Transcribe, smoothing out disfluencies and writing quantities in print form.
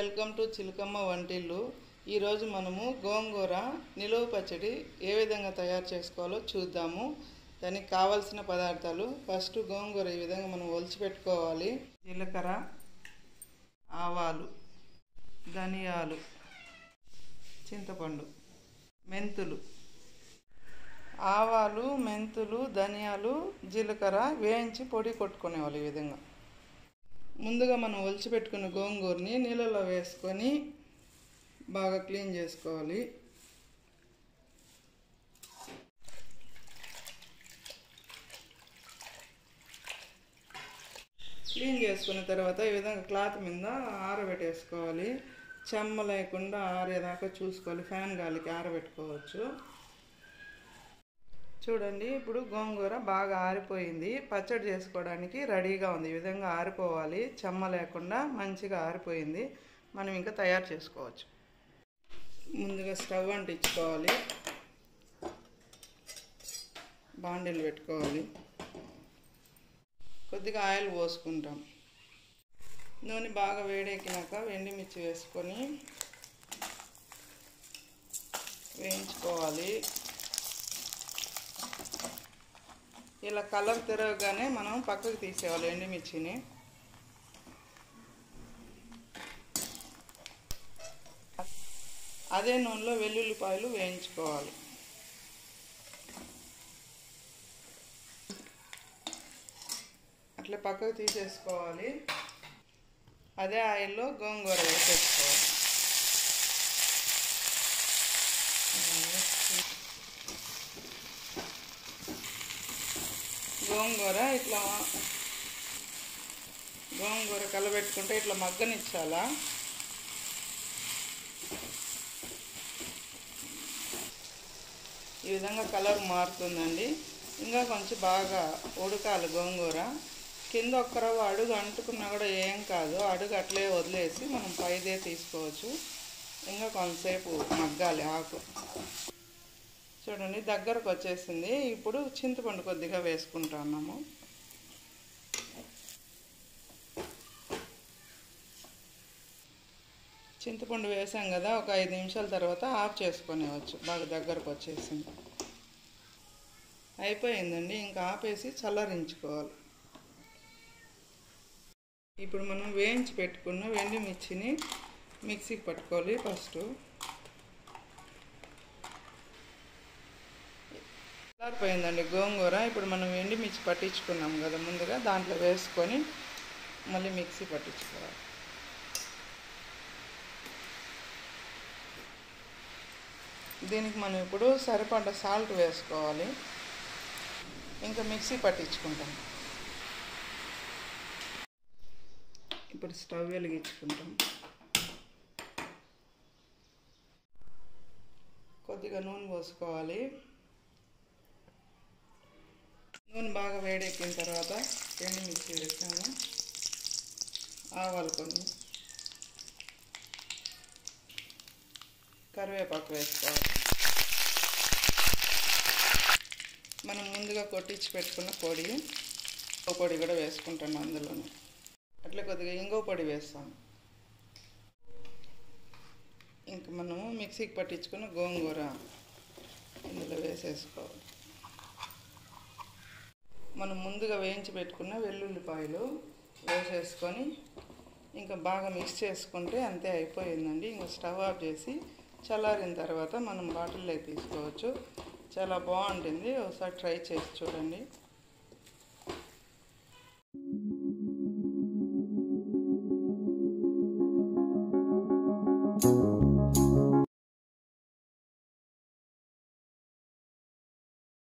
Welcome to చిలకమ్మ వంటిల్లు. ఈరోజు మనము గోంగూర నిలువ పచ్చడి ఏ విధంగా తయారు చేసుకోవాలో చూద్దాము. దానికి కావాల్సిన పదార్థాలు, ఫస్ట్ గోంగూర ఈ విధంగా మనం ఒలిచి పెట్టుకోవాలి. జీలకర్ర, ఆవాలు, ధనియాలు, చింతపండు, మెంతులు. ఆవాలు, మెంతులు, ధనియాలు, జీలకర్ర వేయించి పొడి కొట్టుకునేవాళ్ళు. ఈ విధంగా ముందుగా మనం ఒలిచి పెట్టుకున్న గోంగూరని నీళ్ళలో వేసుకొని బాగా క్లీన్ చేసుకోవాలి. క్లీన్ చేసుకున్న తర్వాత ఈ విధంగా క్లాత్ మీద ఆరబెట్టేసుకోవాలి. చెమ్మ లేకుండా ఆరేదాకా చూసుకోవాలి. ఫ్యాన్ గాలికి ఆరబెట్టుకోవచ్చు. చూడండి, ఇప్పుడు గోంగూర బాగా ఆరిపోయింది. పచ్చడి చేసుకోవడానికి రెడీగా ఉంది. ఈ విధంగా ఆరిపోవాలి, చెమ్మ లేకుండా మంచిగా ఆరిపోయింది. మనం ఇంకా తయారు చేసుకోవచ్చు. ముందుగా స్టవ్ అంటించుకోవాలి, బాండిల్ పెట్టుకోవాలి, కొద్దిగా ఆయిల్ పోసుకుంటాం. నూనె బాగా వేడెక్కినాక ఎండుమిర్చి వేసుకొని వేయించుకోవాలి. ఇలా కలర్ తిరగగానే మనం పక్కకు తీసేయాలి ఎండుమిర్చిని. అదే నూనెలో వెల్లుల్లిపాయలు వేయించుకోవాలి. అట్లా పక్కకు తీసేసుకోవాలి. అదే ఆయిల్లో గోంగూర వేసేసుకోవాలి. గోంగూర కలబెట్టుకుంటే ఇట్లా మగ్గనిచ్చాలా. ఈ విధంగా కలర్ మారుతుందండి. ఇంకా కొంచెం బాగా ఉడకాలి గోంగూర. కింద ఒక్క రవ్వ అడుగు అంటుకున్నా కూడా ఏం కాదు. అడుగు అట్లే వదిలేసి మనం పైదే తీసుకోవచ్చు. ఇంకా కొంతసేపు మగ్గాలి ఆకు. చూడండి, దగ్గరకు వచ్చేసింది. ఇప్పుడు చింతపండు కొద్దిగా వేసుకుంటున్నాము. చింతపండు వేసాం కదా, ఒక 5 నిమిషాల తర్వాత ఆఫ్ చేసుకునేవచ్చు. బాగా దగ్గరకు వచ్చేసింది. అయిపోయిందండి. ఇంకా ఆపేసి చల్లరించుకోవాలి. ఇప్పుడు మనం వేయించి పెట్టుకున్న ఎండుమిర్చిని మిక్సీకి పట్టుకోవాలి. ఫస్ట్ చల్లారిపోయిందండి గోంగూర. ఇప్పుడు మనం ఎండుమిర్చి పట్టించుకున్నాం కదా ముందుగా, దాంట్లో వేసుకొని మళ్ళీ మిక్సీ పట్టించుకోవాలి. దీనికి మనం ఇప్పుడు సరిపడ్డ సాల్ట్ వేసుకోవాలి. ఇంకా మిక్సీ పట్టించుకుంటాం. ఇప్పుడు స్టవ్ వెలిగించుకుంటాం. కొద్దిగా నూనె పోసుకోవాలి. నూనె బాగా వేడెక్కిన తర్వాత ఎండుమిర్చి వేసాము, ఆవాలు కొన్ని, కరివేపాకు వేసుకోవాలి. మనం ముందుగా కొట్టించి పెట్టుకున్న పొడి కూడా వేసుకుంటాము అందులోనే. అట్లా కొద్దిగా ఇంగువ పొడి వేస్తాము. ఇంకా మనము మిక్సీకి పట్టించుకున్న గోంగూర ఇందులో వేసేసుకోవాలి. మనం ముందుగా వేయించి పెట్టుకున్న వెల్లుల్లిపాయలు వేసేసుకొని ఇంకా బాగా మిక్స్ చేసుకుంటే అంతే, అయిపోయిందండి. ఇంకా స్టవ్ ఆఫ్ చేసి చల్లారిన తర్వాత మనం బాటిల్లోకి తీసుకోవచ్చు. చాలా బాగుంటుంది. ఒకసారి ట్రై చేసి చూడండి.